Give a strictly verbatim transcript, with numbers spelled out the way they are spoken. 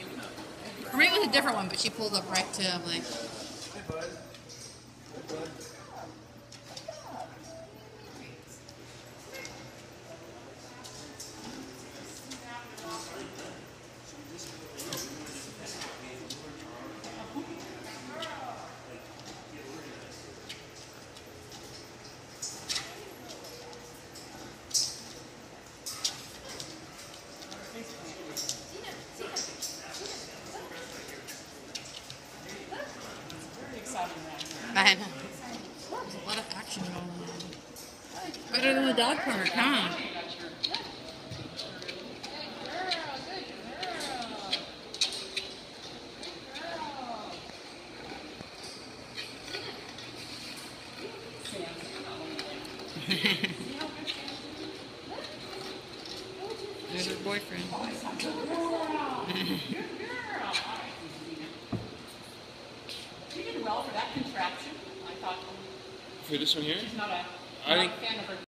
Or maybe it was a different one, but she pulled up right to him, like. Hey, bud. Hey, bud. I know. There's a lot of action going on. Better than the dog park, huh? There's her boyfriend. You did well for that contraption. I thought. For this one here? She's not a, I not think. a fan of her.